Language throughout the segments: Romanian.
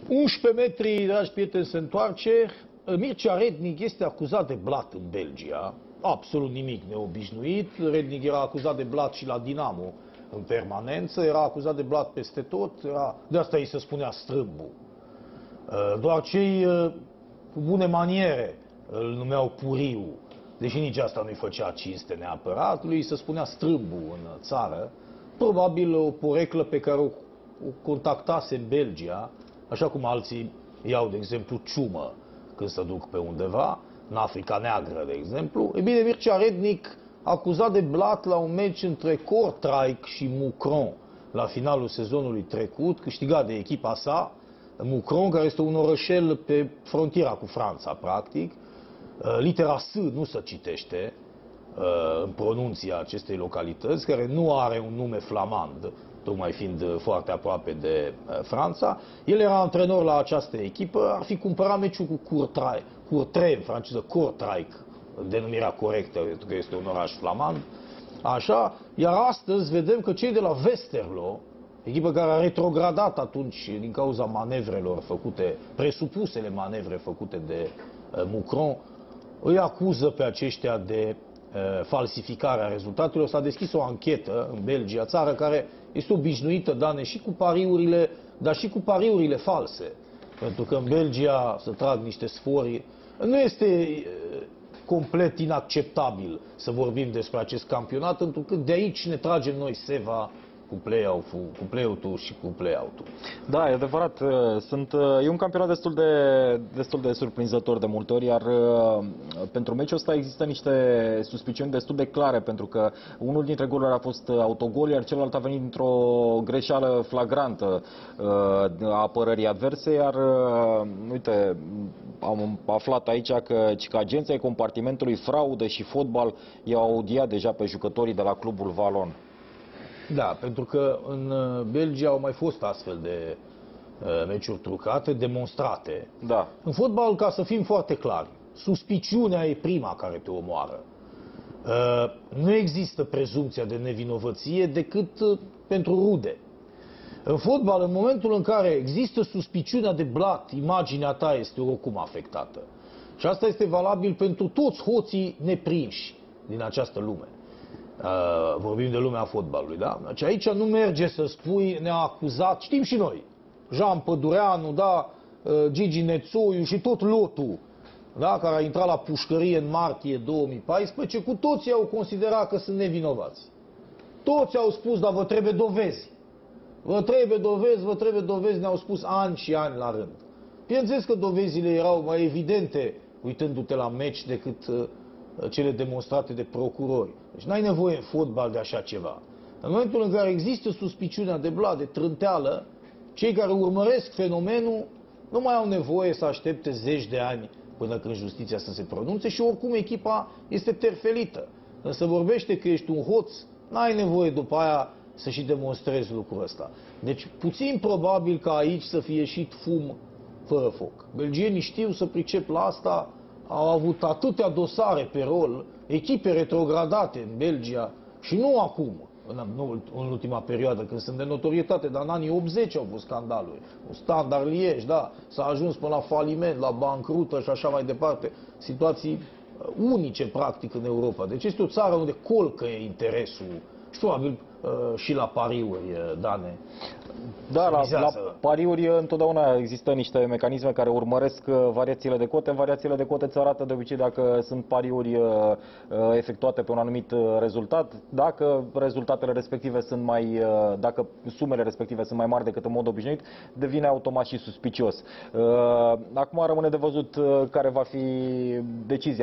11 metri, dragi prieteni, se întoarce. Mircea Rednic este acuzat de blat în Belgia. Absolut nimic neobișnuit. Rednic era acuzat de blat și la Dinamo în permanență. Era acuzat de blat peste tot. De asta îi se spunea strâmbu. Doar cei cu bune maniere îl numeau Puriu. Deși nici asta nu-i făcea cinste neapărat. Lui se spunea strâmbu în țară. Probabil o poreclă pe care o contactase în Belgia, așa cum alții iau, de exemplu, ciumă când se duc pe undeva, în Africa Neagră, de exemplu. E bine, Mircea Rednic, acuzat de blat la un meci între Kortrijk și Moucron, la finalul sezonului trecut, câștigat de echipa sa, Moucron, care este un orășel pe frontiera cu Franța, practic. Litera S nu se citește în pronunția acestei localități, care nu are un nume flamand, tocmai fiind foarte aproape de Franța. El era antrenor la această echipă, ar fi cumpărat meciul cu Courtrai, în franceză Kortrijk, denumirea corectă, pentru că este un oraș flamand. Așa, iar astăzi vedem că cei de la Westerlo, echipă care a retrogradat atunci din cauza manevrelor făcute, presupusele manevre făcute de Moucron, îi acuză pe aceștia de falsificarea rezultatelor. S-a deschis o anchetă în Belgia, țară care este obișnuită, Dane, și cu pariurile, dar și cu pariurile false. Pentru că în Belgia se trag niște sfori. Nu este complet inacceptabil să vorbim despre acest campionat, pentru că de aici ne tragem noi seva cu play-out-ul și cu play-out-ul. Da, e adevărat. E un campionat destul de surprinzător de multe ori, iar pentru meciul ăsta există niște suspiciuni destul de clare, pentru că unul dintre goluri a fost autogol, iar celălalt a venit dintr-o greșeală flagrantă a apărării adverse, iar uite, am aflat aici că agenții ai compartimentului fraudă și fotbal i-au audiat deja pe jucătorii de la clubul Valon. Da, pentru că în Belgia au mai fost astfel de meciuri trucate, demonstrate. Da. În fotbal, ca să fim foarte clari, suspiciunea e prima care te omoară. Nu există prezumția de nevinovăție decât pentru rude. În fotbal, în momentul în care există suspiciunea de blat, imaginea ta este oricum afectată. Și asta este valabil pentru toți hoții neprinși din această lume. Vorbim de lumea fotbalului, da? Deci aici nu merge să spui ne-a acuzat, știm și noi, Jean Pădureanu, da, Gigi Nețoiu și tot lotul, da, care a intrat la pușcărie în martie 2014, cu toții au considerat că sunt nevinovați. Toți au spus, dar vă trebuie dovezi. Vă trebuie dovezi, ne-au spus ani și ani la rând. Bineînțeles că dovezile erau mai evidente uitându-te la meci decât cele demonstrate de procurori. Deci n-ai nevoie în fotbal de așa ceva. În momentul în care există suspiciunea de blat, de trânteală, cei care urmăresc fenomenul nu mai au nevoie să aștepte zeci de ani până când justiția să se pronunțe și oricum echipa este terfelită. Când se vorbește că ești un hoț, n-ai nevoie după aia să și demonstrezi lucrul ăsta. Deci puțin probabil ca aici să fie ieșit fum fără foc. Belgienii știu să pricep la asta, au avut atâtea dosare pe rol, echipe retrogradate în Belgia și nu acum, în ultima perioadă, când sunt de notorietate, dar în anii 80 au fost scandaluri. Standard Liège, da, s-a ajuns până la faliment, la bancrută și așa mai departe. Situații unice, practic, în Europa. Deci este o țară unde colcă interesul și probabil și la pariuri, Dane. Da, la pariuri întotdeauna există niște mecanisme care urmăresc variațiile de cote. Variațiile de cote îți arată de obicei dacă sunt pariuri efectuate pe un anumit rezultat, dacă rezultatele respective sunt dacă sumele respective sunt mai mari decât în mod obișnuit, devine automat și suspicios. Acum rămâne de văzut care va fi decizia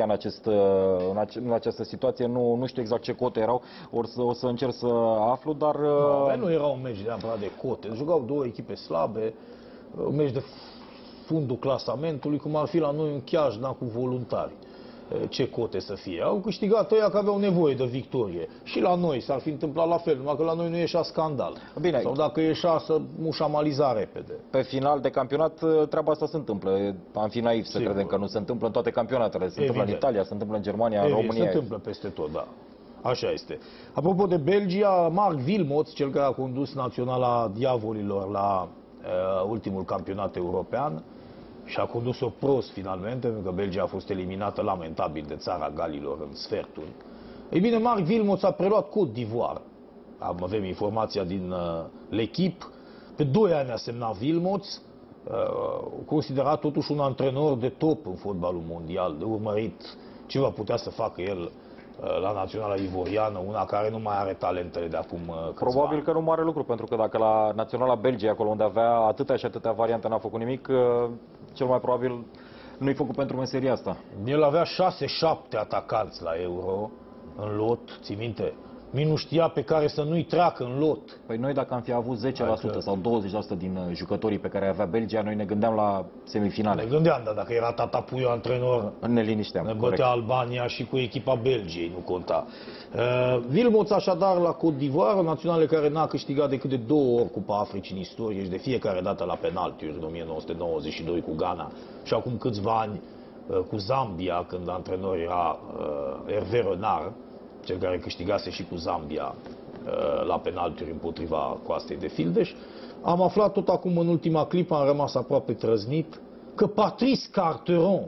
în această situație. Nu știu exact ce cote erau, o să încerc să aflu, dar nu era un meci neapărat de cote. Jucau două echipe slabe, un meci de fundul clasamentului, cum ar fi la noi un Chiajna cu voluntari. Ce cote să fie? Au câștigat ăia că aveau nevoie de victorie. Și la noi s-ar fi întâmplat la fel, numai că la noi nu ieșea scandal. Bine. Sau dacă ieșea să mușamaliza repede. Pe final de campionat treaba asta se întâmplă. Am fi naiv să credem că nu se întâmplă în toate campionatele. Se întâmplă în Italia, se întâmplă în Germania, în România. Se întâmplă peste tot, da. Așa este. Apropo de Belgia, Marc Wilmots, cel care a condus naționala diavolilor la ultimul campionat european și a condus-o prost finalmente, pentru că Belgia a fost eliminată lamentabil de țara Galilor în sferturi. Ei bine, Marc Wilmots a preluat Côte d'Ivoire. Avem informația din L'Equipe. Pe 2 ani a semnat Wilmots, considerat totuși un antrenor de top în fotbalul mondial, de urmărit ce va putea să facă el la naționala ivoriană, una care nu mai are talentele de acum câțiva Probabil ani. că nu mare lucru, pentru că dacă la naționala Belgiei, acolo unde avea atâtea și atâtea variante, n-a făcut nimic, cel mai probabil nu-i făcut pentru meseria asta. El avea 6-7 atacanți la Euro în lot, ții minte? Nu știa pe care să nu-i treacă în lot. Păi noi dacă am fi avut 10% sau 20% din jucătorii pe care avea Belgia, noi ne gândeam la semifinale. Ne gândeam, dar dacă era Tata Puiu antrenor, Ne linișteam. ne corect. bătea Albania și cu echipa Belgiei, nu conta. Wilmots așadar la Côte d'Ivoire, o națională care n-a câștigat decât de 2 ori Cupa Africii în istorie și de fiecare dată la penaltiuri, în 1992 cu Ghana și acum câțiva ani cu Zambia, când antrenor era Hervé Renard, cel care câștigase și cu Zambia la penaltiuri împotriva Coastei de Fildeș. Am aflat tot acum în ultima clipă, am rămas aproape trăznit, că Patrice Carteron,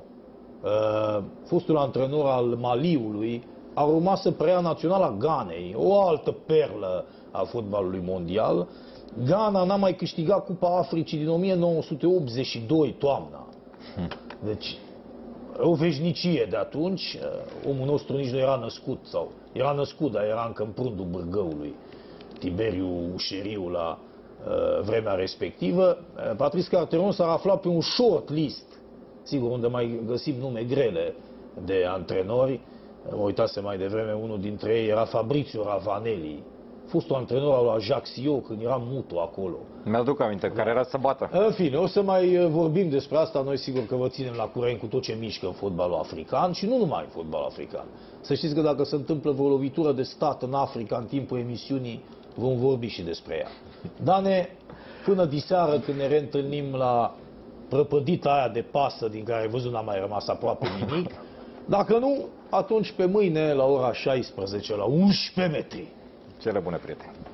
fostul antrenor al Maliului, a urmat să preia naționala Ghanei, o altă perlă a fotbalului mondial. Ghana n-a mai câștigat Cupa Africii din 1982, toamna. Deci, o veșnicie de atunci. Omul nostru nici nu era născut, sau era născut, dar era încă în prundul Bârgăului, Tiberiu Ușeriu la vremea respectivă. Patrice Carteron s-a aflat pe un short list, sigur, unde mai găsim nume grele de antrenori. Mă uitase mai devreme, unul dintre ei era Fabrizio Ravanelli, fostul antrenor al lui Ajaccio când era Mutu acolo. Mi-aduc aminte, care era să bată. În fine, o să mai vorbim despre asta. Noi sigur că vă ținem la curent cu tot ce mișcă în fotbalul african și nu numai în fotbalul african. Să știți că dacă se întâmplă vreo lovitură de stat în Africa în timpul emisiunii, vom vorbi și despre ea. Dane, până diseară când ne reîntâlnim la prăpădita aia de pasă din care ai văzut n-a mai rămas aproape nimic. Dacă nu, atunci pe mâine la ora 16 la 11 metri. Cele bune, prieteni.